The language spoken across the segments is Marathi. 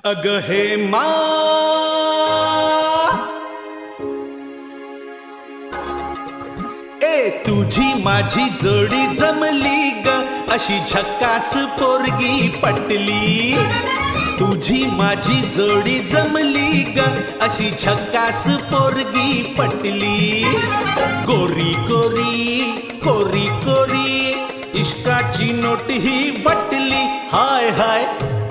अग हे मा ए तुझी माझी जोडी जमली ग अशी झक्कास पोरगी पटली। तुझी माझी जोडी जमली ग अशी झक्कास पोरगी पटली। गोरी गोरी कोरी कोरी इश्काची नोट ही बटली। हाय हाय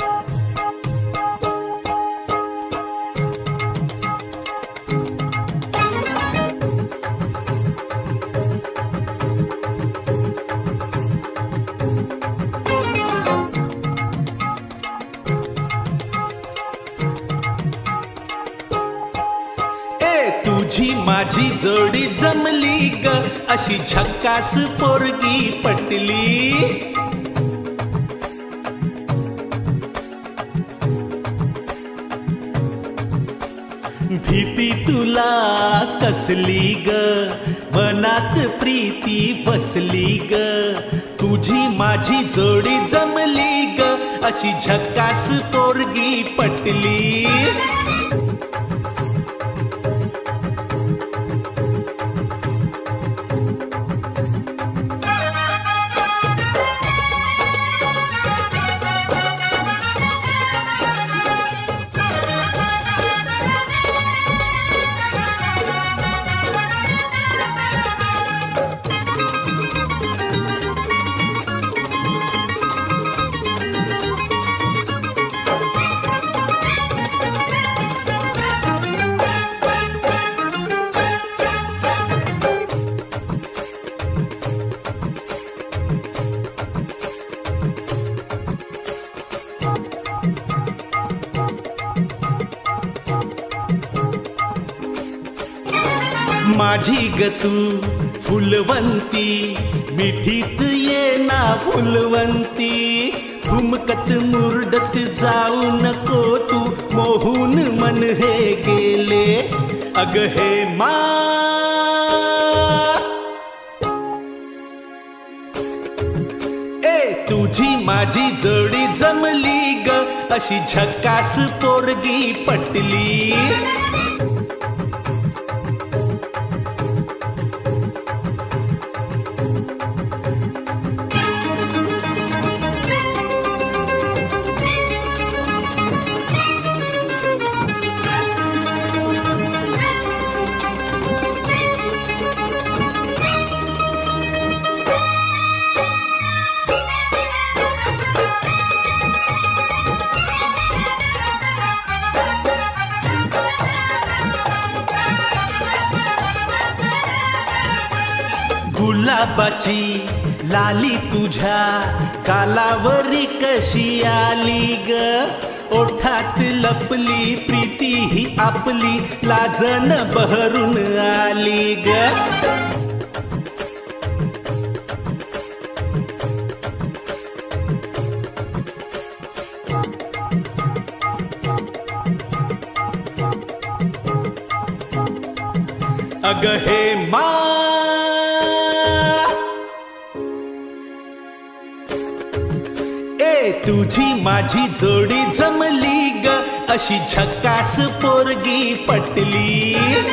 तुझी माझी जोडी जमली ग अशी झक्कास पोरगी पटली। भीती तुला कसली ग मनात प्रीती बसली ग। तुझी माझी जोडी जमली ग अशी झक्कास पोरगी पटली। माझी ग तू फुलवंती मिठीत ये ना फुलवंती। ठुमकत मुरडत जाऊ नको तू मोहून मन हे गेले। अग हे मा ए तुझी माझी जोडी जमली ग अशी झक्कास पोरगी पटली। गुलाबाची लाली तुझ्या गालावरी कशी आली ग। ओठात लपली प्रीती ही आपली लाजन बहरून आली ग। अग हे मा ए तुझी माझी जोडी जमली ग अशी झक्कास पोरगी पटली।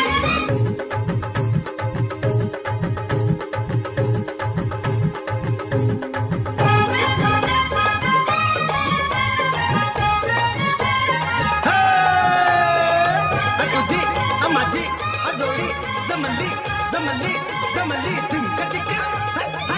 तुझी माझी जोडी जमली जमली जमली ढिंक चिक्या।